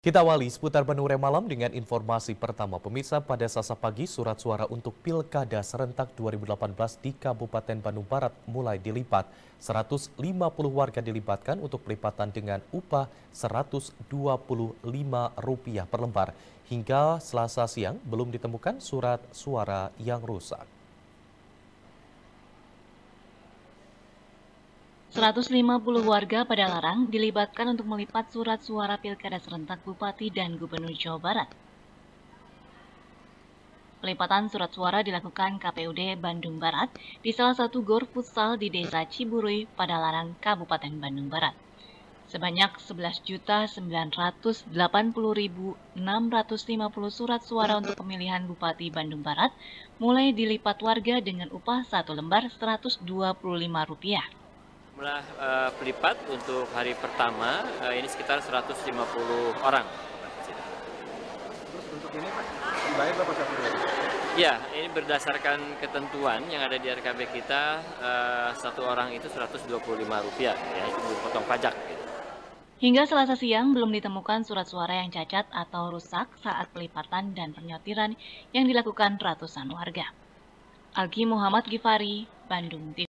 Kita awali seputar Bandung Malam dengan informasi pertama. Pemirsa, pada Selasa pagi surat suara untuk Pilkada serentak 2018 di Kabupaten Bandung Barat mulai dilipat. 150 warga dilibatkan untuk pelipatan dengan upah Rp125 per lembar. Hingga Selasa siang belum ditemukan surat suara yang rusak. 150 warga Padalarang dilibatkan untuk melipat surat suara Pilkada serentak Bupati dan Gubernur Jawa Barat. Pelipatan surat suara dilakukan KPUD Bandung Barat di salah satu gor futsal di Desa Ciburui, Padalarang, Kabupaten Bandung Barat. Sebanyak 11.980.650 surat suara untuk pemilihan Bupati Bandung Barat mulai dilipat warga dengan upah satu lembar Rp125. Jumlah pelipat untuk hari pertama ini sekitar 150 orang. Terus untuk ini Pak, dibayar berapa satu hari? Ya, ini berdasarkan ketentuan yang ada di RKB kita, satu orang itu Rp125, ya, itu dipotong pajak. Gitu. Hingga Selasa siang belum ditemukan surat suara yang cacat atau rusak saat pelipatan dan penyortiran yang dilakukan ratusan warga. Algi Muhammad Gifari, Bandung TV.